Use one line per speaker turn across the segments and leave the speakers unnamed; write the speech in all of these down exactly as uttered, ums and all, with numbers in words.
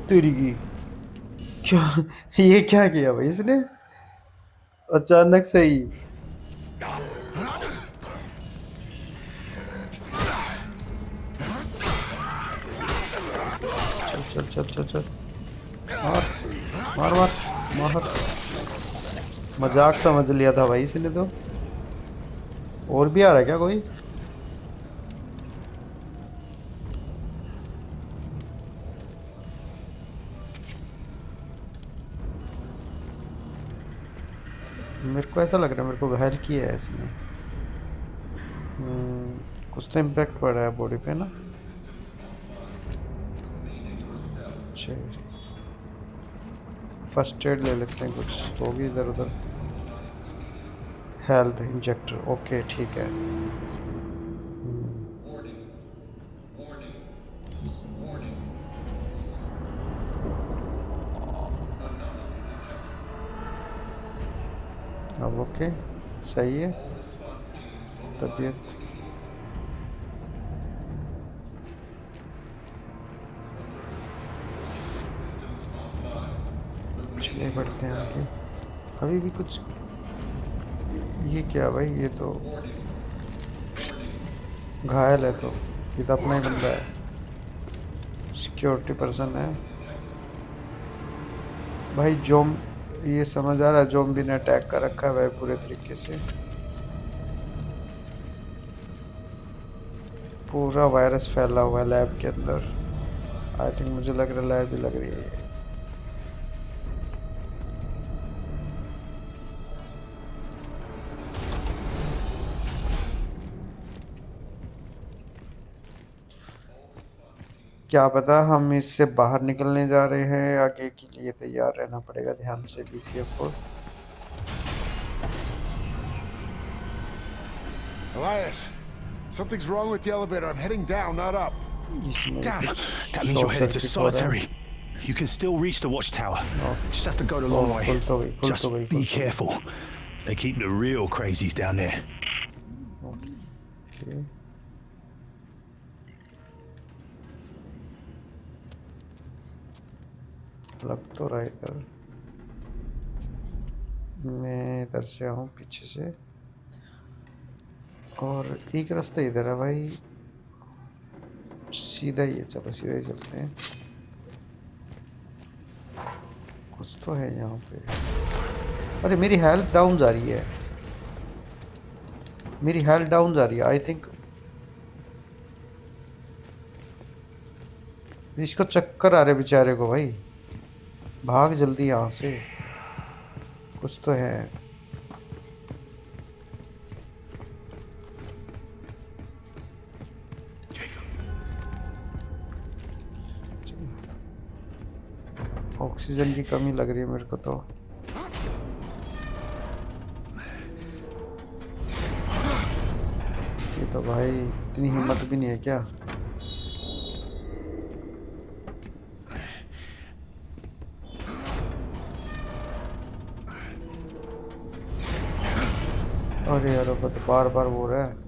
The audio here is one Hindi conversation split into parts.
तेरी की क्या ये क्या किया भाई इसने अचानक से ही। चल चल चल चल चल मार मार मार मार। मजाक समझ लिया था भाई इसने तो। और भी आ रहा है क्या कोई? मेरे को ऐसा लग रहा है मेरे को घायल किया है इसने। हम्म, कुछ तो इम्पैक्ट पड़ रहा है बॉडी पे ना। चलिए फर्स्ट एड ले लेते हैं, कुछ होगी इधर उधर। हेल्थ इंजेक्टर, ओके ठीक है। हम्म, अब ओके सही है तबीयत। चलिए बढ़ते हैं आगे। अभी भी कुछ। ये क्या भाई, ये तो घायल है तो। ये तो अपना ही बंदा है, सिक्योरिटी पर्सन है भाई। जोम ये समझ आ रहा है जोम भी ने अटैक कर रखा है भाई पूरे तरीके से। पूरा वायरस फैला हुआ है लैब के अंदर। आई थिंक मुझे लग रहा है लैब ही लग रही है। क्या पता, हम इससे बाहर निकलने जा रहे हैं, आगे के लिए तैयार रहना पड़ेगा। ध्यान से be careful.
Elias, something's wrong with the elevator. I'm heading down, not up.
इसमें
Damn,
कुछ
that means you're
short
headed to
circuit हो रहा है।
solitary. You can still reach the watchtower.
O,
Just have to go the
O,
long way.
खुल तो गई खुल
Just
तो गई
be
खुल तो गई।
careful. They keep the real crazies down there.
Okay लग तो रहा है इधर। मैं इधर से आऊँ पीछे से, और एक रास्ता इधर है भाई। सीधा ही है, चलो सीधा ही चलते हैं। कुछ तो है यहाँ पे। अरे मेरी हेल्थ डाउन जा रही है, मेरी हेल्थ डाउन जा रही है। आई थिंक इसको चक्कर आ रहे बेचारे को भाई। भाग जल्दी यहाँ से, कुछ तो है। ऑक्सीजन की कमी लग रही है मेरे को तो। ये तो भाई इतनी हिम्मत भी नहीं है क्या? अरे यार अब तो बार बार वो रहा है।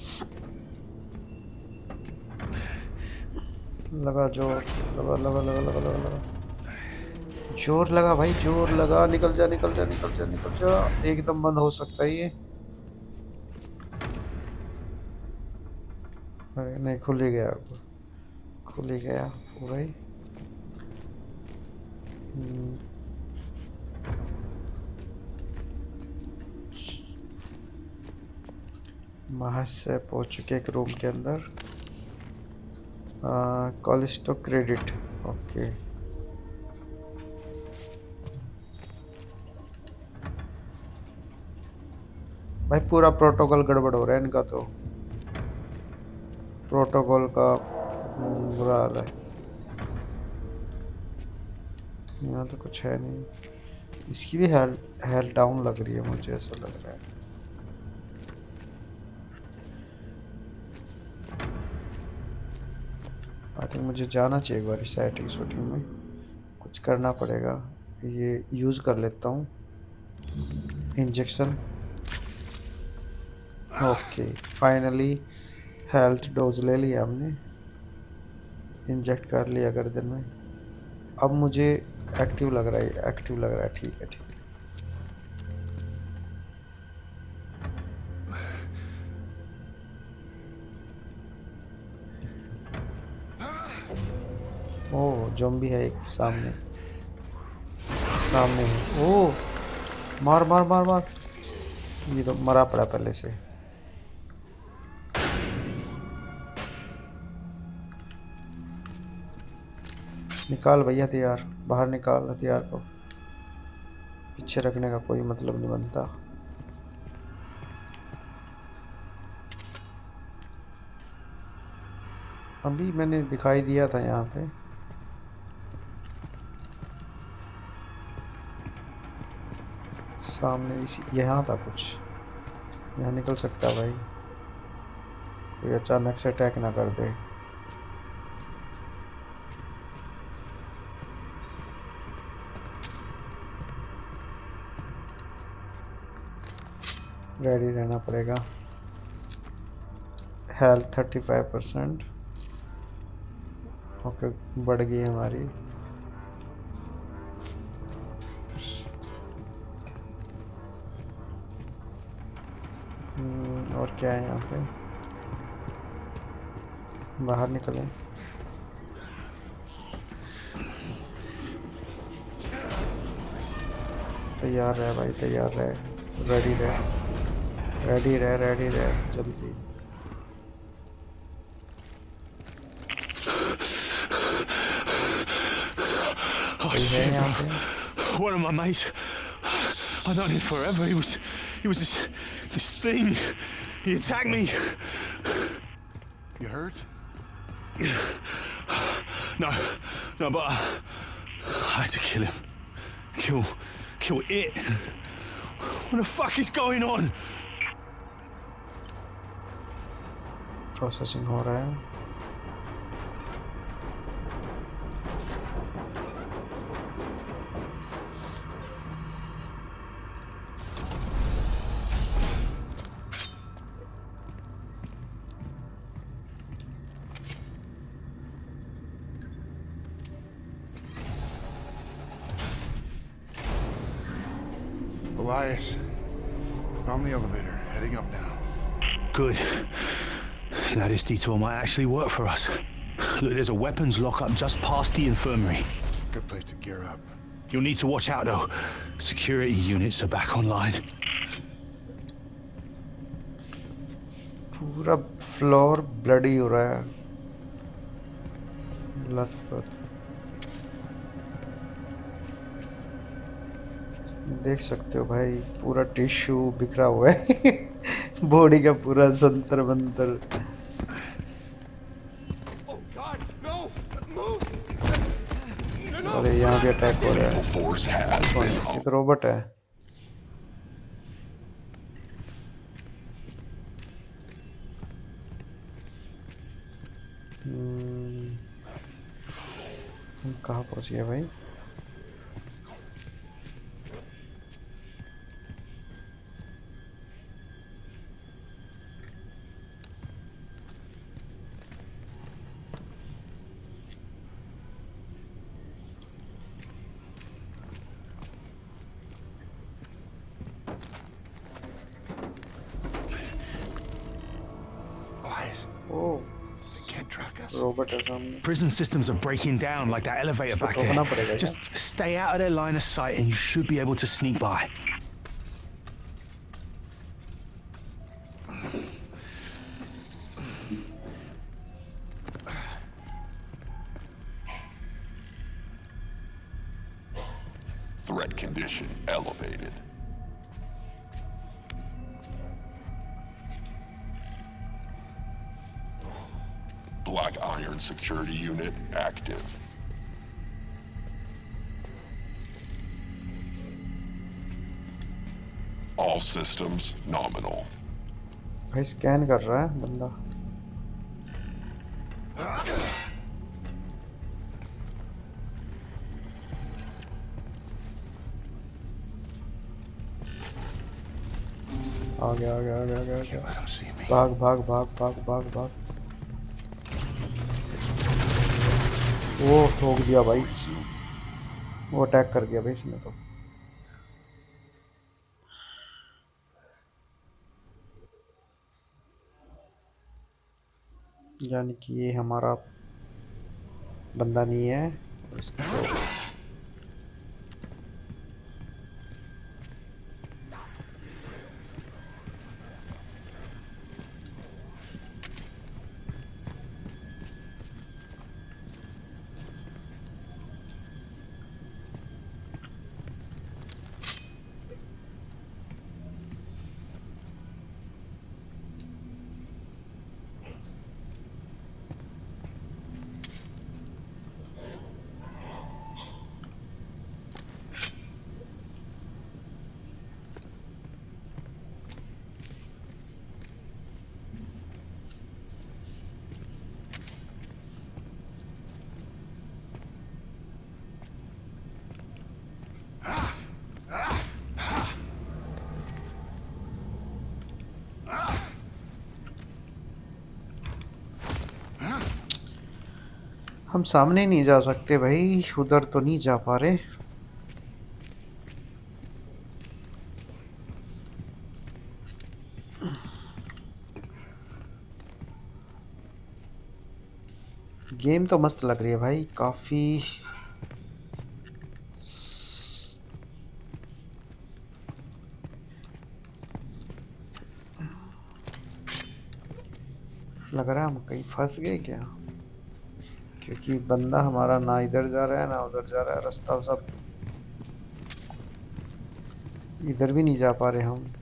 लगा जोर, लगा लगा लगा लगा लगा लगा जोर लगा भाई, जोर लगा। निकल जा निकल जा निकल जा निकल जा। एकदम बंद हो सकता है ये। अरे नहीं, खुल ही गया, अब खुल ही गया पूरा ही। हम्म, महज से पहुंच चुके एक रूम के अंदर। Callisto credit, okay. भाई पूरा प्रोटोकॉल गड़बड़ हो रहा है इनका तो। प्रोटोकॉल का हम्म, बुरा हाल है। यहाँ तो कुछ है नहीं। इसकी भी हेल्थ हेल्थ डाउन लग रही है, मुझे ऐसा लग रहा है। आई थिंक मुझे जाना चाहिए एक बार सेटिंग शूटिंग में। कुछ करना पड़ेगा। ये यूज़ कर लेता हूँ injection. Okay finally health dose ले लिया हमने, इंजेक्ट कर लिया गर्दन में। अब मुझे एक्टिव लग रहा है, एक्टिव लग रहा है। ठीक है, ठीक है। ओह, ज़ॉम्बी है एक सामने, सामने है। ओह, मार मार मार मार। ये तो मरा पड़ा पहले से। निकाल भैया हथियार, बाहर निकाल हथियार को। पीछे रखने का कोई मतलब नहीं बनता। अभी मैंने दिखाई दिया था यहाँ पे। सामने इसी यहाँ था कुछ। यहाँ निकल सकता है भाई, कोई अचानक से अटैक ना कर दे। रेडी रहना पड़ेगा। Health thirty five percent okay, बढ़ गई हमारी। हम्म, और क्या है यहाँ पे? बाहर निकलें। तैयार रहे भाई, तैयार रहे, रेडी रहे, रेडी रहे, रेडी रहे, जल्दी।
Oh
कोई है
shit,
यहाँ
bro.
पे?
One of my mates. I've known him forever. He was, he was this, this thing. He attacked me.
You hurt?
No, no, but I, I had to kill him. Kill, kill it. What the fuck is going on?
Processing हो रहा है।
Elias, found the elevator, heading up now.
Good. Now this detour might actually work for us. Look, there's a weapons lockup just past the infirmary.
Good place to gear up.
You'll need to watch out though. Security units are back online.
पूरा फ्लोर ब्लडी हो रहा है, लथपथ। देख सकते हो भाई, पूरा टिश्यू बिखरा हुआ है। बॉडी का पूरा संतर मंतर। अरे यहाँ भी अटैक हो रहा है। ये तो रोबोट है। हम्म, हम कहाँ पहुँच गए भाई?
Elias,
oh,
they can't track us.
Robot है सामने।
Prison systems are breaking down like that elevator back there.
रोकना पड़ेगा क्या?
Just stay out of their line of sight and you should be able to sneak by.
Threat condition elevated. Black Iron security unit active. All systems nominal.
भाई स्कैन कर रहा है बंदा। आ गया, आ गया, आ गया, आ गया, आ गया।
Let them see me.
भाग भाग भाग भाग भाग भाग। वो ठोक दिया भाई। वो अटैक कर दिया भाई इसने तो। यानी कि ये हमारा बंदा नहीं है इसको। हम सामने नहीं जा सकते भाई, उधर तो नहीं जा पा रहे। गेम तो मस्त लग रही है भाई, काफी लग रहा है हम कहीं फंस गए क्या, क्योंकि बंदा हमारा ना इधर जा रहा है ना उधर जा रहा है, रास्ता सब इधर भी नहीं जा पा रहे हम।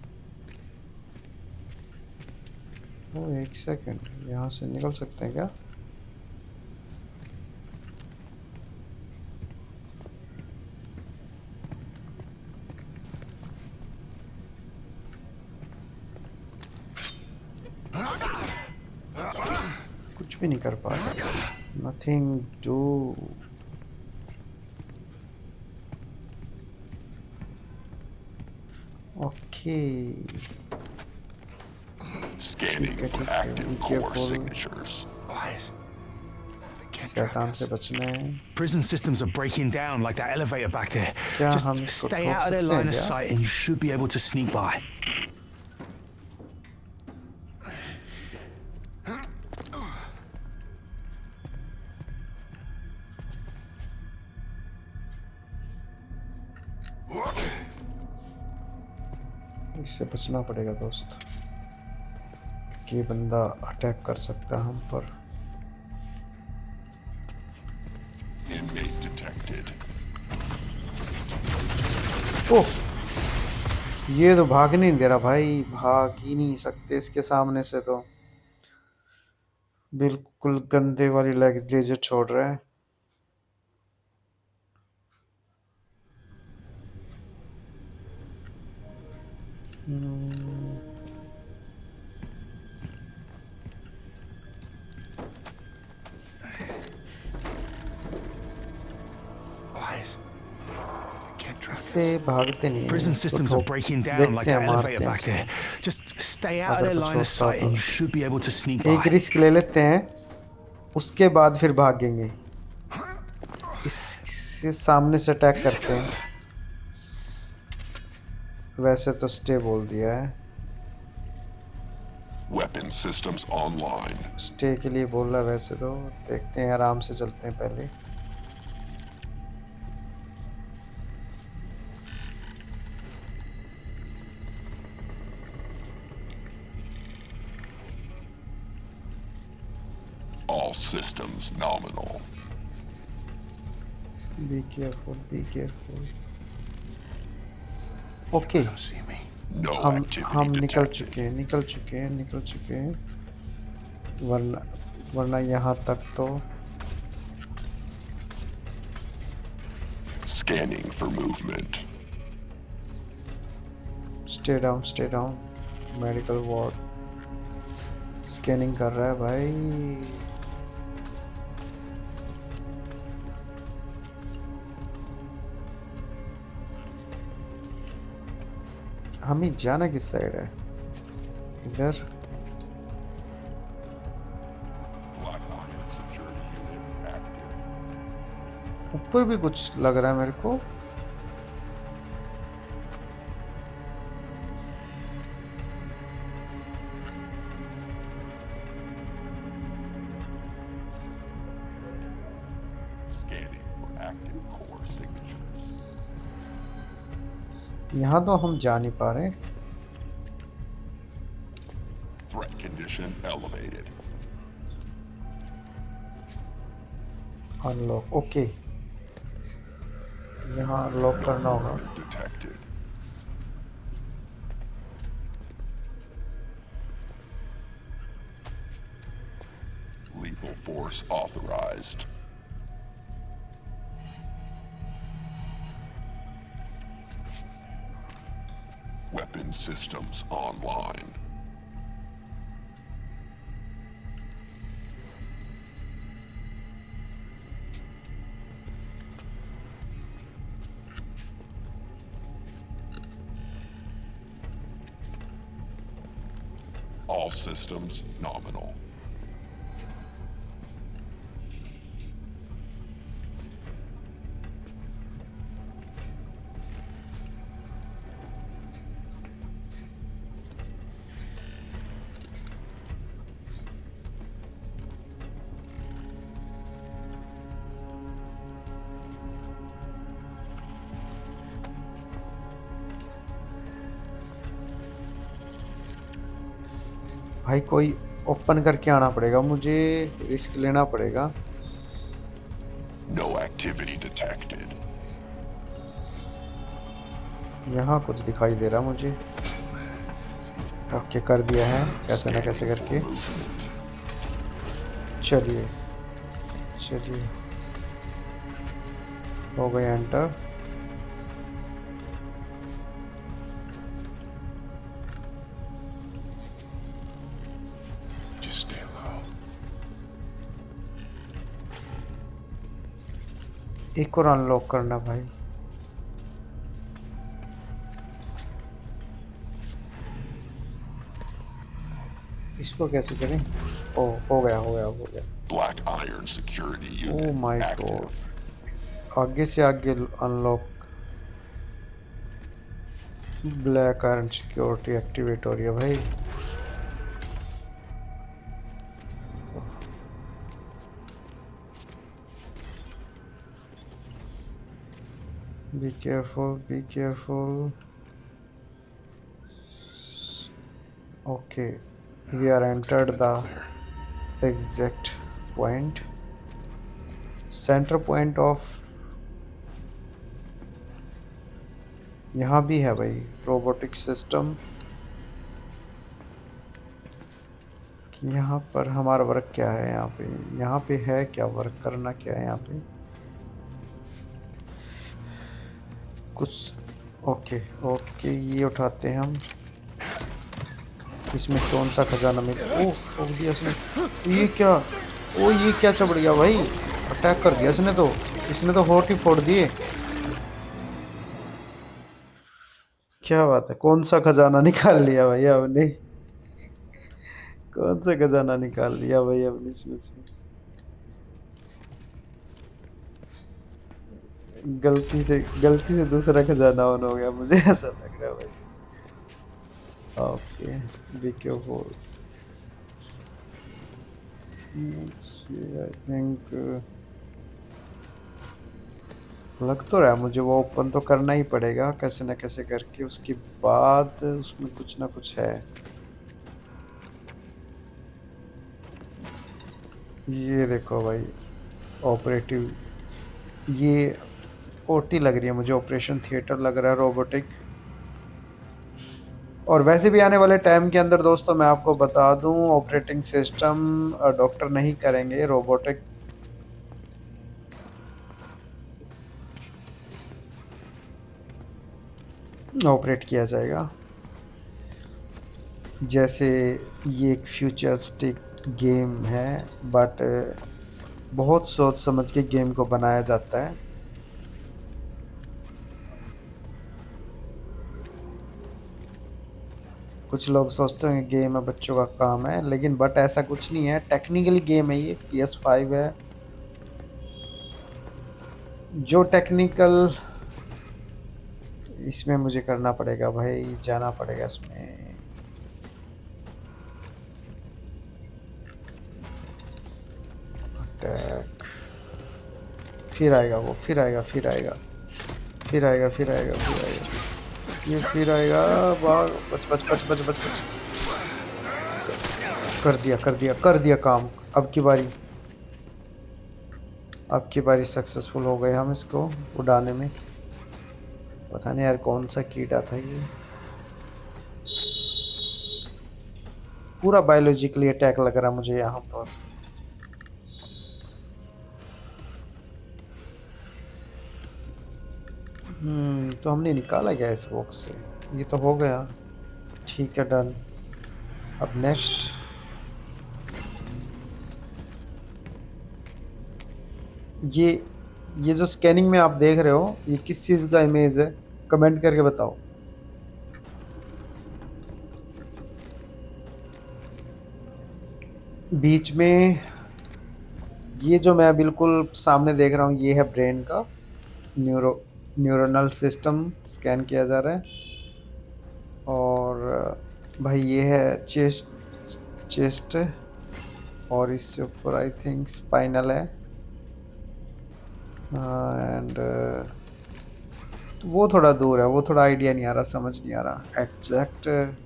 ओ एक सेकंड, यहाँ से निकल सकते हैं क्या? कुछ भी नहीं कर पा रहे, nothing do. Okay
Scanning for active core signatures.
शैतान से बचना है।
Prison systems are breaking down like that elevator back there.
क्या
Just
हम इसको
stay
ठोक
out of their
सकते हैं
line of
क्या?
sight and you should be able to sneak by.
इससे बचना पड़ेगा दोस्त, क्योंकि ये बंदा अटैक कर सकता है हम पर।
Inmate detected.
ओह, ये तो भाग नहीं दे रहा भाई, भाग ही नहीं सकते इसके सामने से, तो बिल्कुल गंदे वाली लेजर छोड़ रहा है। हम्म, इससे भागते नहीं हैं,
Prison
इसको
systems are
ठोक-
breaking down like
देखते हैं,
that
मारते
elevator
हैं
back there.
इसको।
Just stay out of
अगर
their
कुछ
line of
होता
sight
तो।
and you should be able to sneak
एक
by.
रिस्क ले लेते हैं, उसके बाद फिर भागेंगे। इससे सामने से अटैक करते हैं। वैसे तो स्टे बोल दिया है,
Weapon systems online.
स्टे के लिए बोल रहा है। वैसे तो देखते हैं, आराम से चलते हैं पहले।
All systems nominal.
Be careful, be careful. Okay,
Don't see me.
No
हम
activity
हम निकल
detected.
चुके हैं, निकल चुके हैं, निकल चुके हैं। वरना वरना यहाँ तक तो
Scanning for movement.
Stay down, stay down. Medical ward scanning कर रहा है भाई। हमें जाना किस साइड है? इधर।
Black Iron security unit active.
ऊपर भी कुछ लग रहा है मेरे को। यहाँ तो हम जा नहीं पा रहे।
Threat condition elevated.
Unlock, okay. यहाँ अनलॉक करना होगा।
Detected. Lethal force authorized. Weapon systems online. All systems nominal.
भाई कोई ओपन करके आना पड़ेगा, मुझे रिस्क लेना पड़ेगा।
No activity detected.
यहाँ कुछ दिखाई दे रहा मुझे। ओके कर दिया है कैसे ना कैसे करके। चलिए चलिए हो गए एंटर।
Just stay low.
एक और अनलॉक करना भाई। इसको कैसे करें? ओ हो गया हो गया हो गया।
Black iron security
oh
unit
my
active.
God, आगे से आगे unlock. Black iron security activate हो रही है भाई। Be careful, be careful. Okay, we are entered the exact point. Center point of यहाँ भी है भाई रोबोटिक सिस्टम। यहाँ पर हमारा वर्क क्या है? यहाँ पे यहाँ पे है क्या वर्क करना, क्या है यहाँ पे कुछ? ओके ओके ये उठाते हैं हम। इसमें कौन सा खजाना मिल? ओ ठोक दिया इसने। ये क्या? ओ ये क्या चढ़ गया भाई, अटैक कर दिया इसने तो। इसने तो होट ही फोड़ दिए। क्या बात है, कौन सा खजाना निकाल लिया भाई हमने? कौन सा खजाना निकाल लिया भाई हमने इसमें से? गलती से गलती से दूसरा खजाना ऑन हो गया, मुझे ऐसा लग रहा है भाई। Okay be careful. I think लग तो रहा है मुझे वो ओपन तो करना ही पड़ेगा कैसे ना कैसे करके। उसके बाद उसमें कुछ ना कुछ है। ये देखो भाई ऑपरेटिव, ये ओटी लग रही है मुझे, ऑपरेशन थिएटर लग रहा है रोबोटिक। और वैसे भी आने वाले टाइम के अंदर दोस्तों मैं आपको बता दूं ऑपरेटिंग सिस्टम डॉक्टर नहीं करेंगे, रोबोटिक ऑपरेट किया जाएगा। जैसे ये एक फ्यूचरिस्टिक गेम है बट बहुत सोच समझ के गेम को बनाया जाता है। कुछ लोग सोचते हैं गेम है बच्चों का काम है, लेकिन बट ऐसा कुछ नहीं है। टेक्निकली गेम है, ये पी एस फाइव है। जो टेक्निकल इसमें मुझे करना पड़ेगा भाई, जाना पड़ेगा इसमें। अटैक, फिर आएगा वो, फिर आएगा, फिर आएगा, फिर आएगा, फिर आएगा, फिर आएगा, ये फिर आएगा। भाग, बच बच बच बच बच बच। कर दिया, कर दिया, कर दिया काम। अब की बारी, अब की बारी सक्सेसफुल हो गए हम इसको उड़ाने में। पता नहीं यार कौन सा कीड़ा था ये, पूरा बायोलॉजिकली अटैक लग रहा मुझे यहाँ पर। हम्म तो हमने निकाला गया इस बॉक्स से, ये तो हो गया। ठीक है, डन। अब नेक्स्ट, ये ये जो स्कैनिंग में आप देख रहे हो ये किस चीज़ का इमेज है, कमेंट करके बताओ। बीच में ये जो मैं बिल्कुल सामने देख रहा हूँ ये है ब्रेन का न्यूरो न्यूरोनल सिस्टम स्कैन किया जा रहा है। और भाई ये है चेस्ट चेस्ट और इससे ऊपर आई थिंक स्पाइनल है। एंड तो वो थोड़ा दूर है, वो थोड़ा आइडिया नहीं आ रहा, समझ नहीं आ रहा एग्जैक्ट।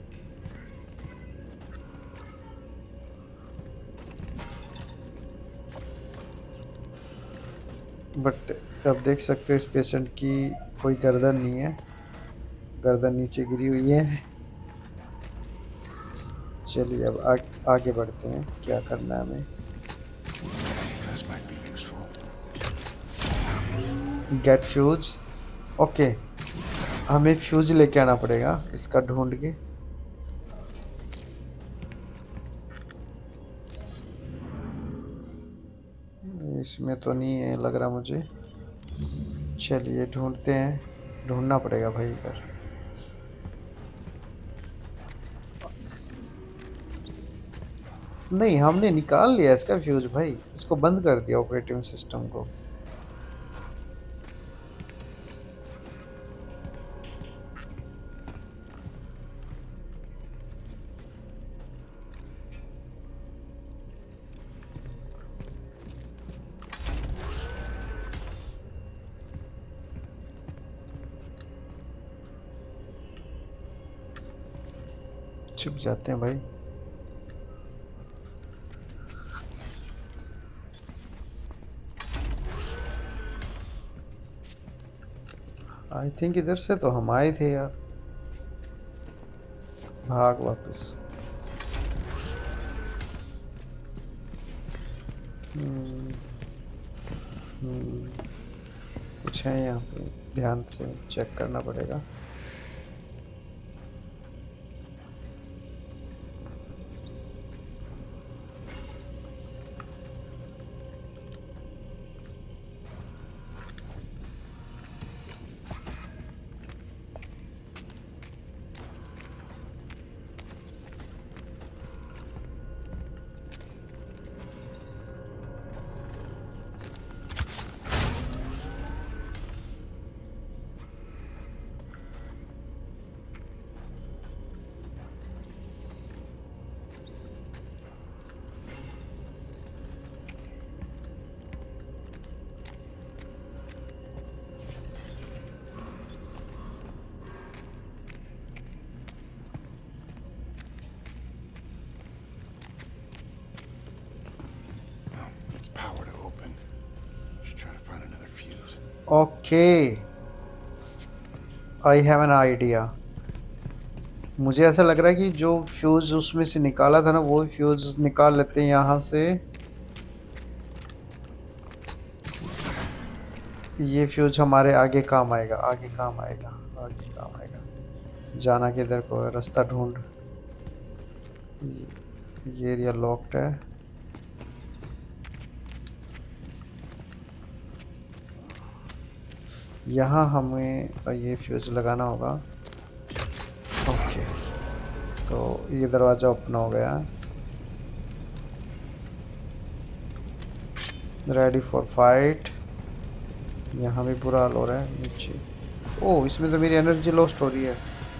बट अब देख सकते हो इस पेशेंट की कोई गर्दन नहीं है, गर्दन नीचे गिरी हुई है। चलिए अब आ, आगे बढ़ते हैं, क्या करना है हमें। Gate fuse, okay. हमें फ्यूज लेके आना पड़ेगा इसका ढूंढ के। इसमें तो नहीं है लग रहा मुझे। चलिए ढूंढते हैं, ढूंढना पड़ेगा भाई इधर। नहीं, हमने निकाल लिया इसका फ्यूज भाई, इसको बंद कर दिया ऑपरेटिंग सिस्टम को। छिप जाते हैं भाई। आई थिंक इधर से तो हम आए थे यार। भाग वापस। हम्म, हम्म, कुछ है यहाँ पे, ध्यान से चेक करना पड़ेगा। Okay, I have an idea. मुझे ऐसा लग रहा है कि जो फ्यूज उसमें से निकाला था ना वो फ्यूज निकाल लेते हैं यहाँ से। ये फ्यूज हमारे आगे काम आएगा, आगे काम आएगा, आगे काम आएगा। जाना किधर को है, रास्ता ढूंढ। ये एरिया लॉक्ड है। यहाँ हमें ये फ्यूज लगाना होगा। ओके, तो ये दरवाज़ा ओपन हो गया। Ready for fight. यहाँ भी बुरा हाल हो रहा है नीचे। ओह इसमें तो मेरी एनर्जी लॉस्ट हो रही है।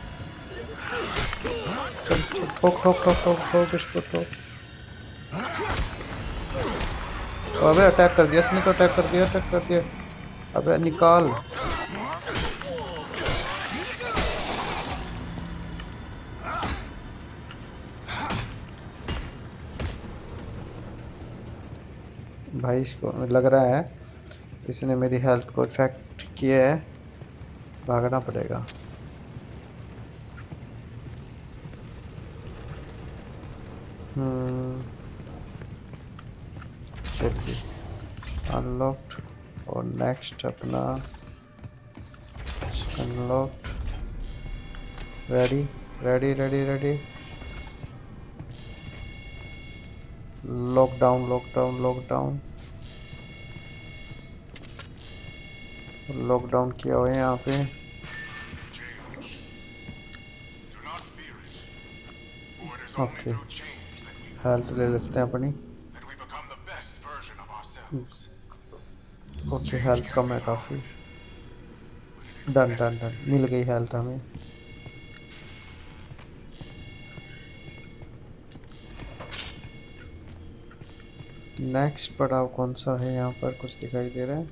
चल चल ठोक ठोक ठोक ठोक ठोक इसको ठोक। अबे अटैक कर दिया इसने तो, अटैक कर दिया अटैक कर दिया। अबे निकाल। भाई इसको लग रहा है इसने मेरी हेल्थ को इफेक्ट किया है, भागना पड़ेगा। हम्म चलिए अनलॉक्ड और नेक्स्ट अपना unlocked. Ready ready ready ready. Lockdown lockdown lockdown lockdown किया हुआ है यहाँ पे। ओके हेल्थ ले लेते हैं अपनी। ओके हेल्थ कम है काफ़ी। डन डन डन मिल गई हेल्थ हमें। नेक्स्ट पड़ाव कौन सा है यहाँ पर, कुछ दिखाई दे रहा है?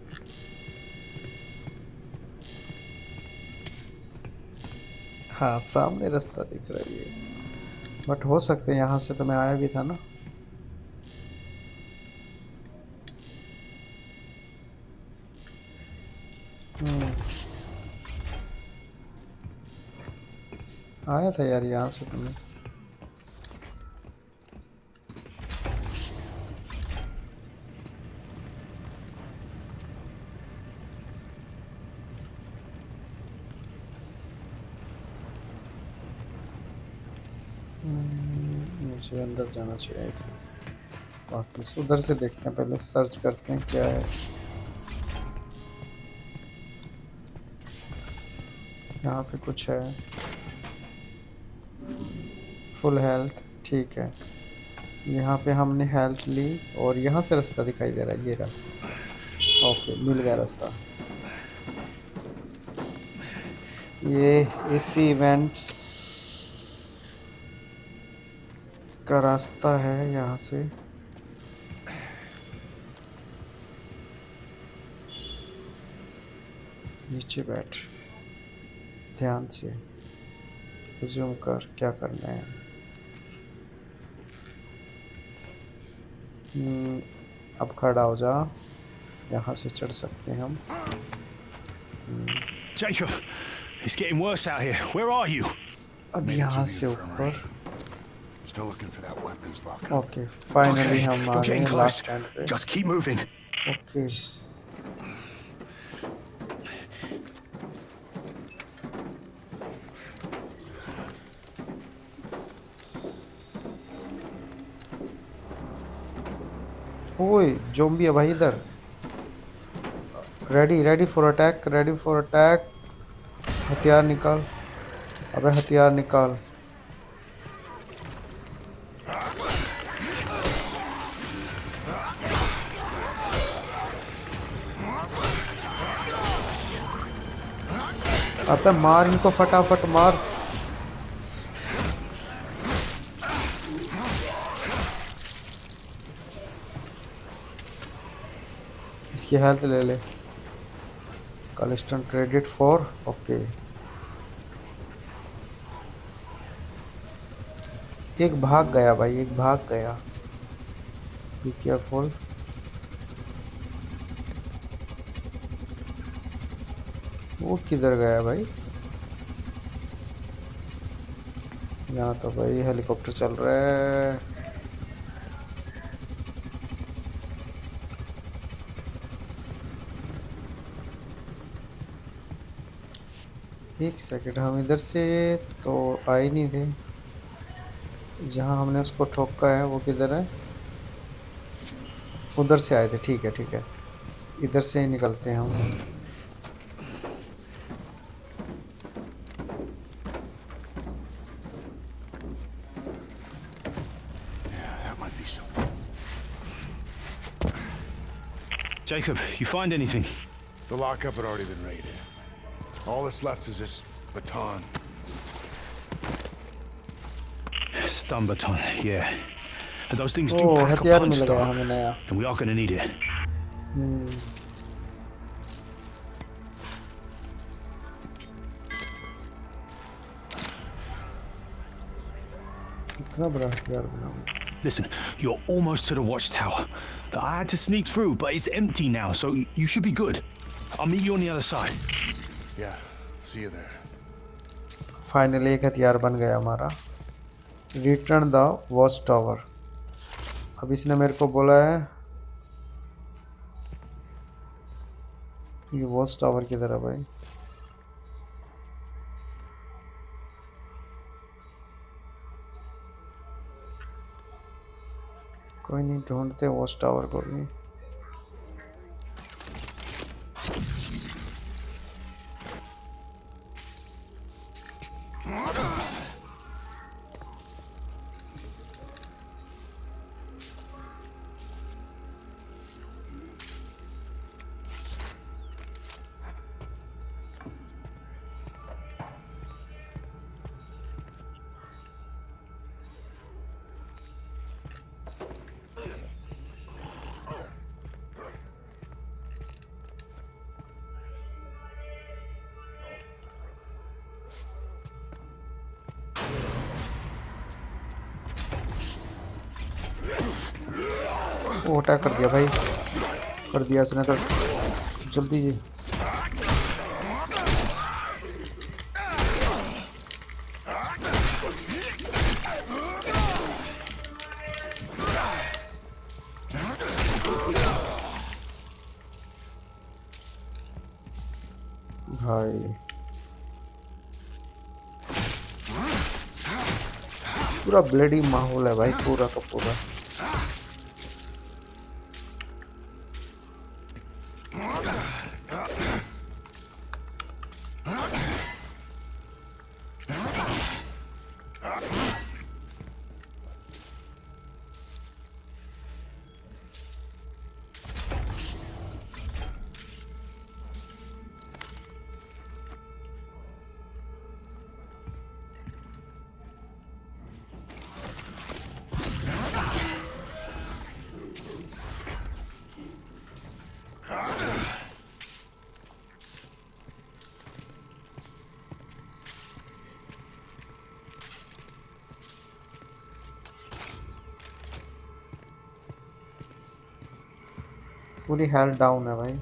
हाँ सामने रास्ता दिख रहा है ये, बट हो सकते हैं यहाँ से तो मैं आया भी था ना। हम्म आया था यार यहाँ से तो मैं। मुझे अंदर जाना चाहिए था। वापस उधर से देखते हैं, पहले सर्च करते हैं क्या है यहाँ पे। कुछ है फुल हेल्थ, ठीक है। यहाँ पे हमने हेल्थ ली और यहाँ से रास्ता दिखाई दे रहा है, ये रहा। ओके मिल गया रास्ता। ये एसी इवेंट्स का रास्ता है यहाँ से। नीचे बैठ, ध्यान से रिज्यूम कर क्या करना है। हम्म, अब खड़ा हो जा, यहाँ से चढ़ सकते हैं हम।
Jacob, it's getting worse out here. Where are you?
अब यहाँ से ऊपर।
Still looking for that weapons locker.
Okay finally हम आ
You're
गए
getting close.
लास्ट स्टैंड पे।
Just keep moving.
ओके ओए ज़ॉम्बी है भाई इधर। Ready ready for attack, ready for attack. हथियार निकाल, अबे हथियार निकाल। अबे मार इनको फटाफट मार। इसकी हेल्थ ले ले। Collection credit for, okay. एक भाग गया भाई, एक भाग गया। Be careful. वो किधर गया भाई? यहाँ तो भाई हेलीकॉप्टर चल रहा है। एक सेकंड, हम इधर से तो आए नहीं थे। जहाँ हमने उसको ठोका है वो किधर है? उधर से आए थे, ठीक है ठीक है। इधर से ही निकलते हैं हम।
Jacob, you find anything?
The lockup had already been raided. All that's left is this baton.
Stun baton, yeah. And those things do
Oh,
pack a
हथियार
punch,
मिल गया
Star,
हमें नया.
and we are going to need it.
Hmm. कितना बड़ा हथियार बनाऊं?
Listen, you're almost to the watchtower. I had to sneak through, but it's empty now, so you should be good. I'll meet you on the other side.
Yeah, see you there.
Finally एक हथियार बन गया हमारा. Return the watch tower. अब इसने मेरे को बोला है ये वॉच टावर किधर है भाई? कोई नहीं, ढूंढते वॉच टावर को भी. वो अटैक कर दिया भाई, कर दिया इसने तो. जल्दी जी. भाई पूरा ब्लडी माहौल है भाई, पूरा का पूरा. पूरी हेल्थ डाउन है भाई.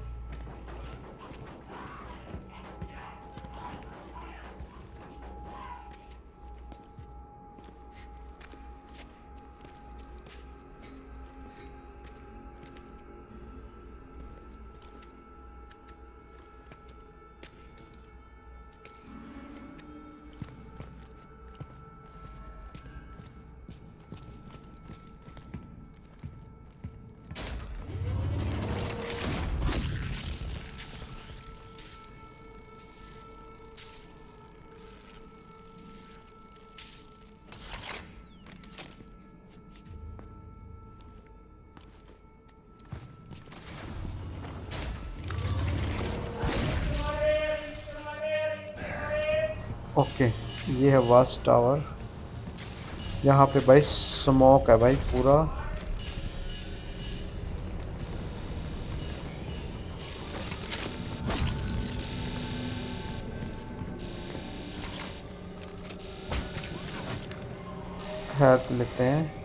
ओके, ये है वास्ट टावर. यहाँ पे भाई स्मोक है भाई पूरा. हेल्थ लेते हैं.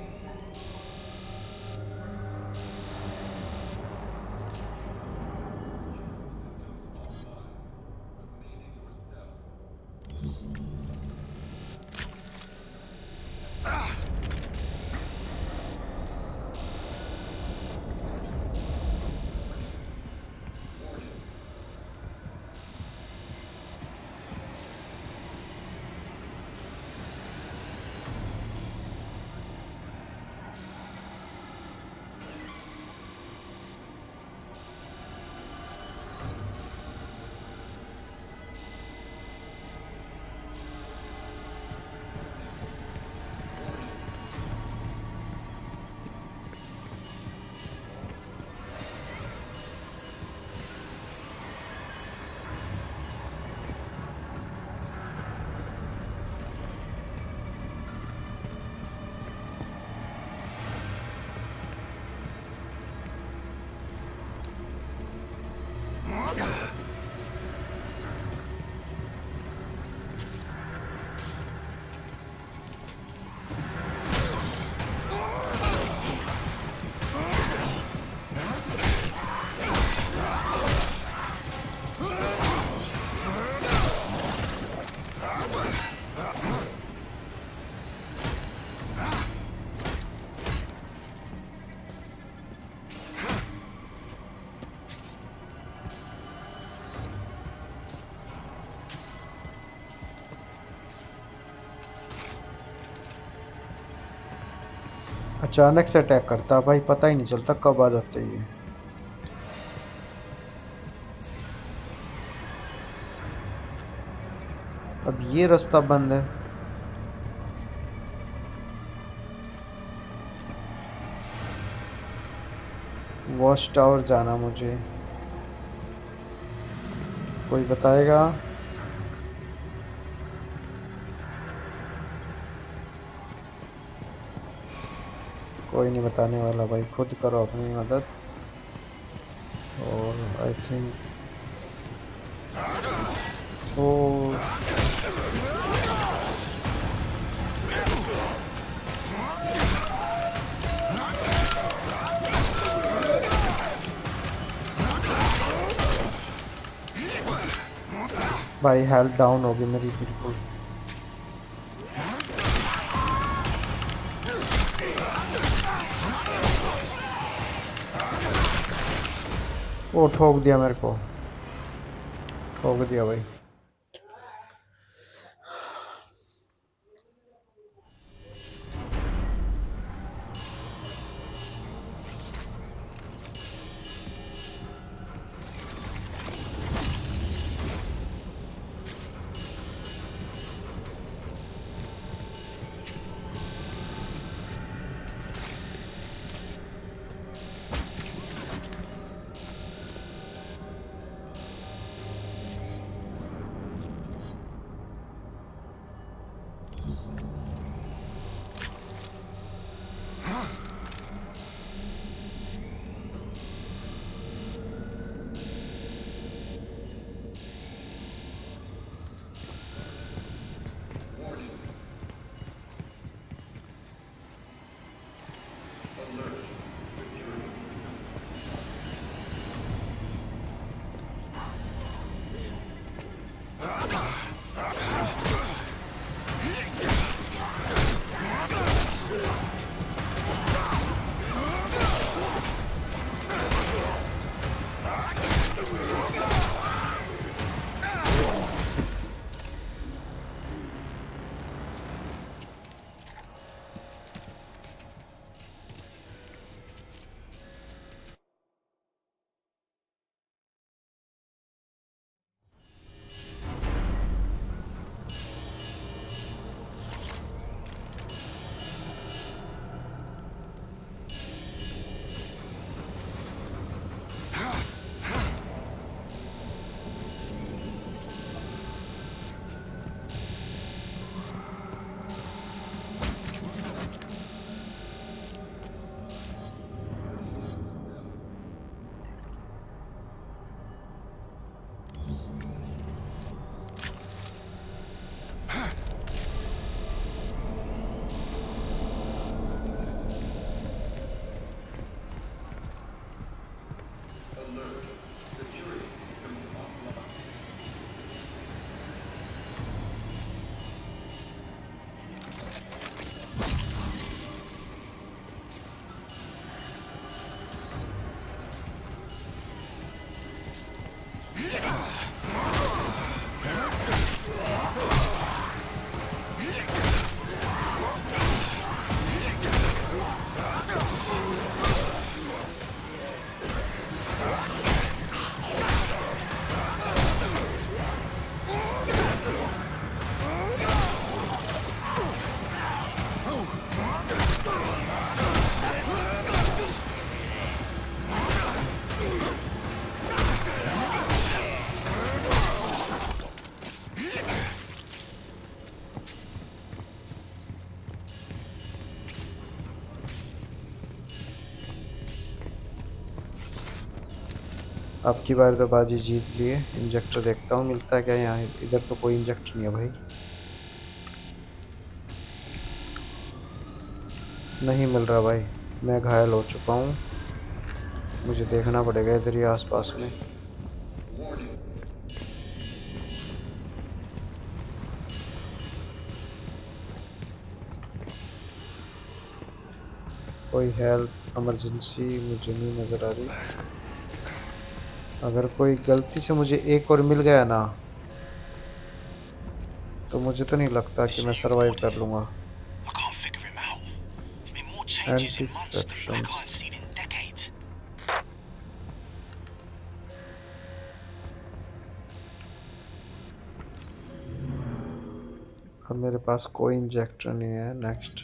अचानक से अटैक करता है भाई, पता ही नहीं चलता कब आ जाते ये। अब ये रास्ता बंद है। वॉच टावर जाना मुझे, कोई बताएगा? कोई नहीं बताने वाला भाई, खुद करो अपनी मदद। और आई थिंक ओ भाई हेल्थ डाउन होगी मेरी बिल्कुल। वो ठोक दिया मेरे को, ठोक दिया भाई। अब की बार तो बाजी जीत लिए। इंजेक्टर देखता हूँ मिलता है क्या यहाँ। इधर तो कोई इंजेक्टर नहीं है भाई, नहीं मिल रहा भाई। मैं घायल हो चुका हूँ, मुझे देखना पड़ेगा इधर ही आसपास में। कोई हेल्प इमरजेंसी मुझे नहीं नज़र आ रही। अगर कोई गलती से मुझे एक और मिल गया ना तो मुझे तो नहीं लगता कि मैं सरवाइव कर लूँगा।
changes in Munster like I
Anti-septions.
haven't seen in decades.
अब मेरे पास कोई इंजेक्टर नहीं है. नेक्स्ट.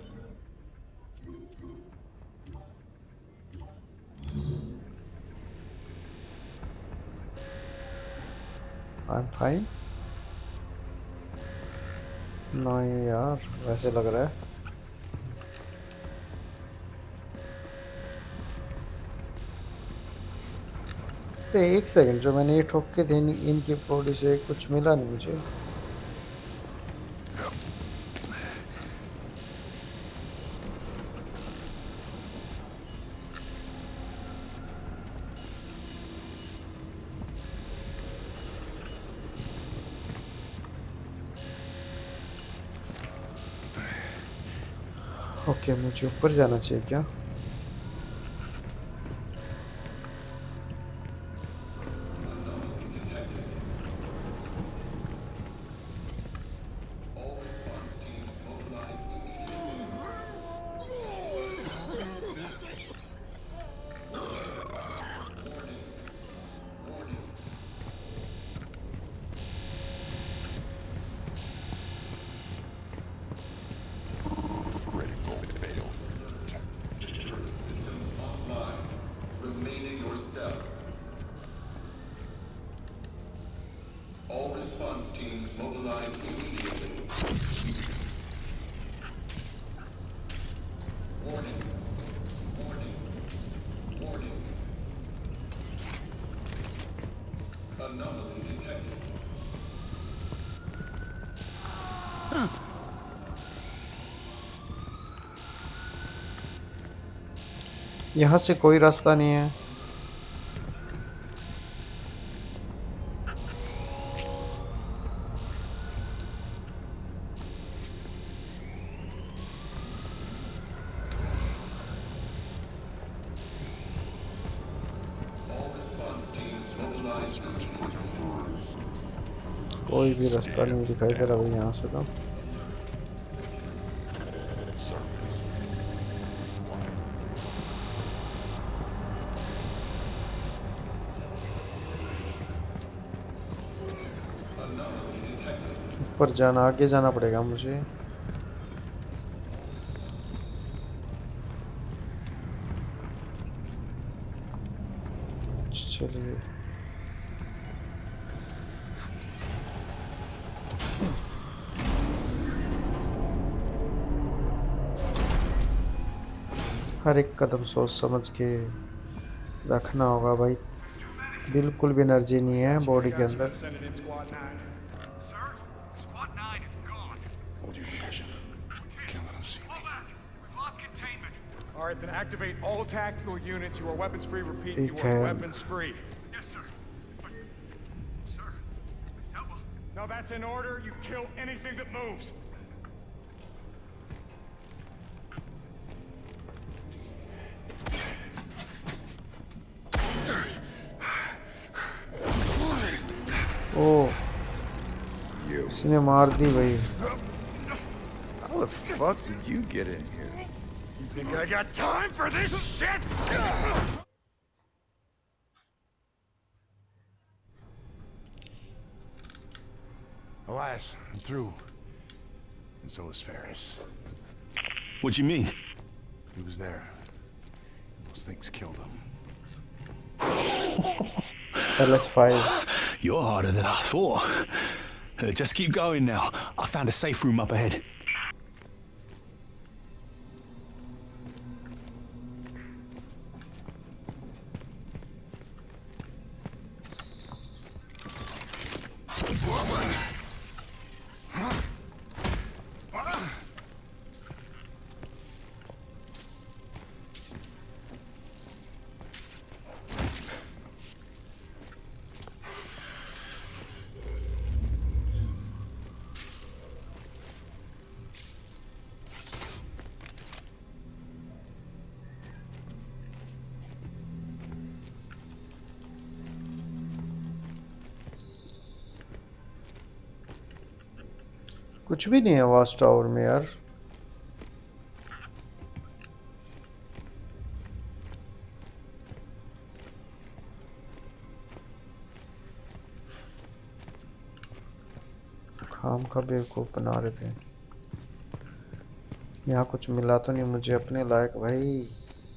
I am fine. नहीं यार, वैसे लग रहा है. अरे एक सेकंड, जो मैंने ये ठोक के थे इनकी बॉडी से कुछ मिला नहीं मुझे. ओके, मुझे ऊपर जाना चाहिए क्या?
All response teams mobilize immediately. Warning. Warning. Warning. Anomaly detected.
यहाँ से कोई रास्ता नहीं है. कोई भी रास्ता नहीं दिखाई दे रहा भाई यहाँ से तो. ऊपर जाना, आगे जाना पड़ेगा मुझे. चलिए. हर एक कदम सोच समझ के रखना होगा भाई. बिल्कुल भी एनर्जी नहीं है बॉडी के अंदर.
All right, then activate all tactical units. You are weapons free. Repeat, you
ठीक
are
है.
weapons free. Yes, sir. But, sir, help. No, that's an order. You kill anything that moves.
ओ, इसने मार दी भाई.
How the fuck did you get in here?
You think I got time for this shit?
Alas, I'm through. And so is Ferris.
What do you mean?
He was there. Those things killed him.
L S five.
You're harder than I thought. Uh, just keep going now. I found a safe room up ahead.
कुछ भी नहीं है वॉच टावर में यार. हम का बेवकूफ़ बना रहे थे। यहाँ कुछ मिला तो नहीं मुझे अपने लायक भाई।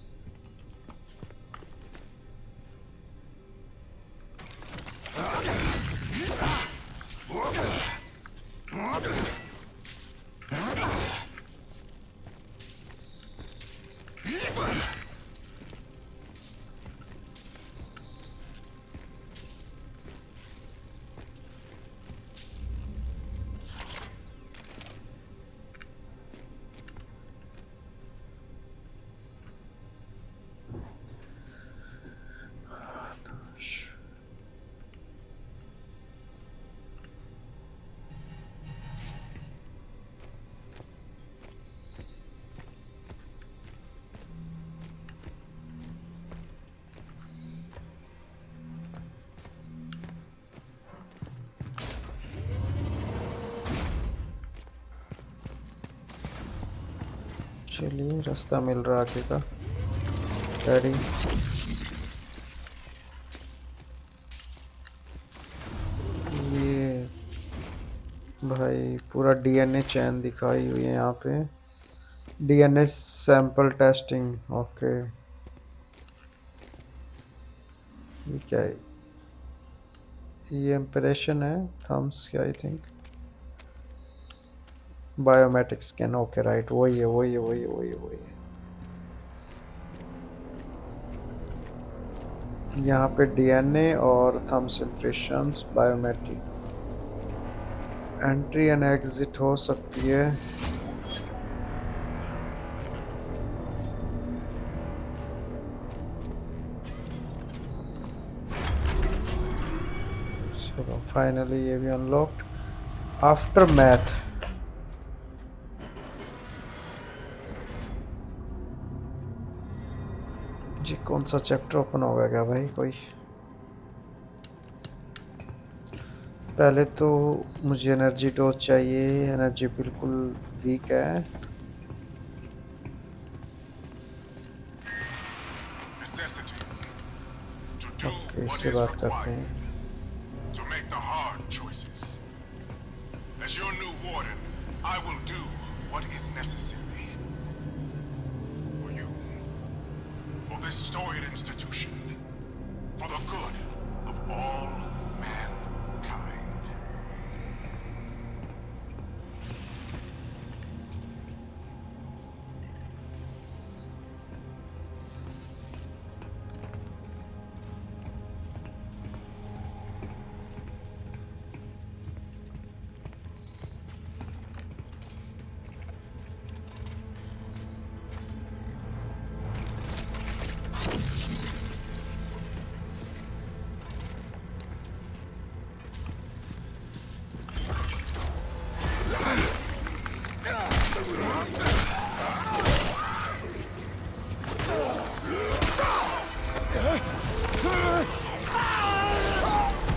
चलिए रास्ता मिल रहा आगे का। डैडी ये भाई पूरा डीएनए चैन दिखाई हुई है यहाँ पे। DNA sample testing. ओके ये क्या है? ये इंप्रेशन है थम्स की I think. Biometric scan. Okay right वही है वही है वही है वही है वही है। यहाँ पे डीएनए और thumbs impressions biometric. Entry and exit हो सकती है। चलो फाइनली ये भी अनलॉक्ड। After math. जी कौन सा चैप्टर ओपन होगा क्या भाई कोई? पहले तो मुझे एनर्जी डोज चाहिए। एनर्जी बिल्कुल वीक है। ओके इससे बात करते हैं।
To make the hard choices. As your new warden, I will do what is necessary. For you. For this storied institution. For the good of all mankind.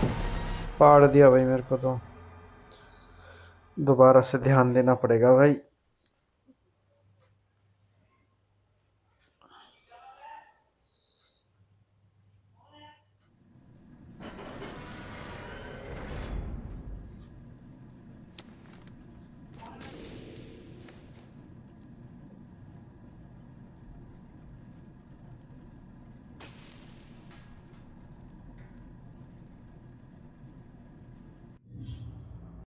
पाड़ दिया भाई मेरे को तो। दोबारा से ध्यान देना पड़ेगा भाई।